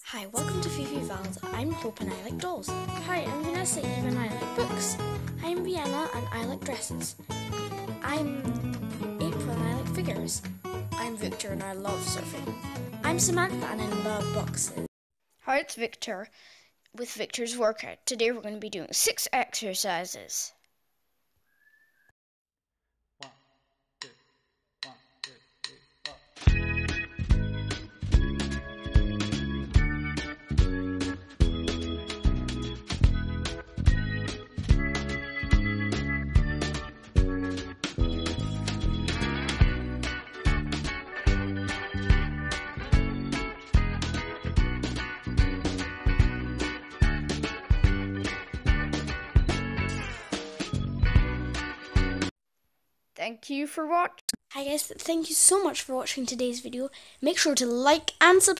Hi, welcome to Fifi Vals. I'm Hope and I like dolls. Hi, I'm Vanessa Eve and I like books. I'm Vienna and I like dresses. I'm April and I like figures. I'm Victor and I love surfing. I'm Samantha and I love boxes. Hi, it's Victor with Victor's Workout. Today we're going to be doing 6 exercises. One, two, 3, 4. Thank you for watching. Hi guys, thank you so much for watching today's video. Make sure to like and subscribe.